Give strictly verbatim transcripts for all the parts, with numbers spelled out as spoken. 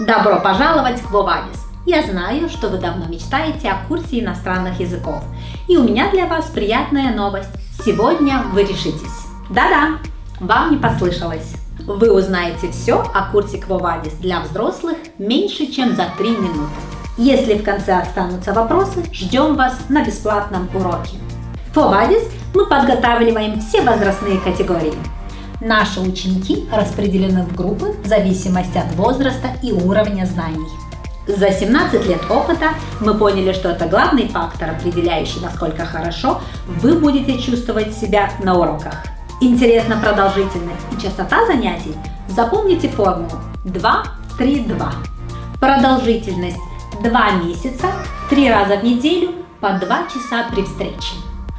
Добро пожаловать в Quo-Vadis! Я знаю, что вы давно мечтаете о курсе иностранных языков. И у меня для вас приятная новость. Сегодня вы решитесь. Да-да, вам не послышалось. Вы узнаете все о курсе Quo-Vadis для взрослых меньше, чем за три минуты. Если в конце останутся вопросы, ждем вас на бесплатном уроке. В Quo-Vadis мы подготавливаем все возрастные категории. Наши ученики распределены в группы в зависимости от возраста и уровня знаний. За семнадцать лет опыта мы поняли, что это главный фактор, определяющий, насколько хорошо вы будете чувствовать себя на уроках. Интересна продолжительность и частота занятий? Запомните формулу два три два. Продолжительность два месяца, три раза в неделю, по два часа при встрече.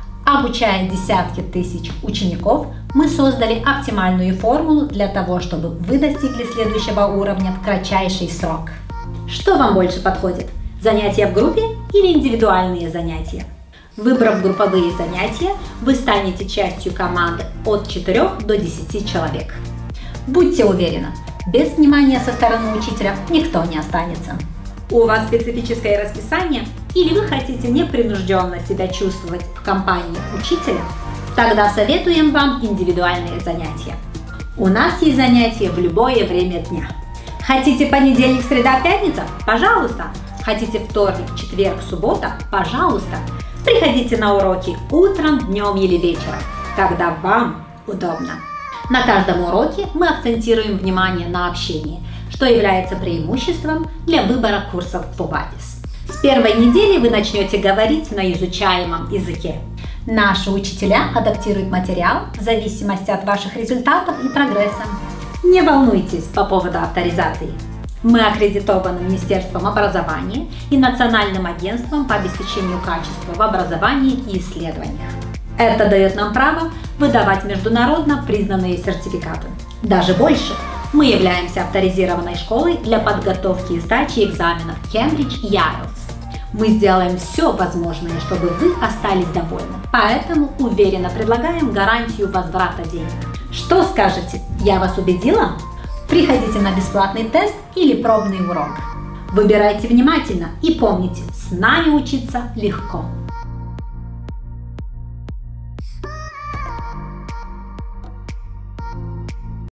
Обучая десятки тысяч учеников, мы создали оптимальную формулу для того, чтобы вы достигли следующего уровня в кратчайший срок. Что вам больше подходит? Занятия в группе или индивидуальные занятия? Выбрав групповые занятия, вы станете частью команды от четырёх до десяти человек. Будьте уверены, без внимания со стороны учителя никто не останется. У вас специфическое расписание или вы хотите непринужденно себя чувствовать в компании учителя? Тогда советуем вам индивидуальные занятия. У нас есть занятия в любое время дня. Хотите понедельник, среда, пятница? Пожалуйста. Хотите вторник, четверг, суббота? Пожалуйста. Приходите на уроки утром, днем или вечером, когда вам удобно. На каждом уроке мы акцентируем внимание на общении, что является преимуществом для выбора курсов Quo-Vadis. С первой недели вы начнете говорить на изучаемом языке. Наши учителя адаптируют материал в зависимости от ваших результатов и прогресса. Не волнуйтесь по поводу авторизации. Мы аккредитованы Министерством образования и Национальным агентством по обеспечению качества в образовании и исследованиях. Это дает нам право выдавать международно признанные сертификаты. Даже больше. Мы являемся авторизированной школой для подготовки и сдачи экзаменов Cambridge и ай эл ти эс. Мы сделаем все возможное, чтобы вы остались довольны. Поэтому уверенно предлагаем гарантию возврата денег. Что скажете? Я вас убедила? Приходите на бесплатный тест или пробный урок. Выбирайте внимательно и помните, с нами учиться легко.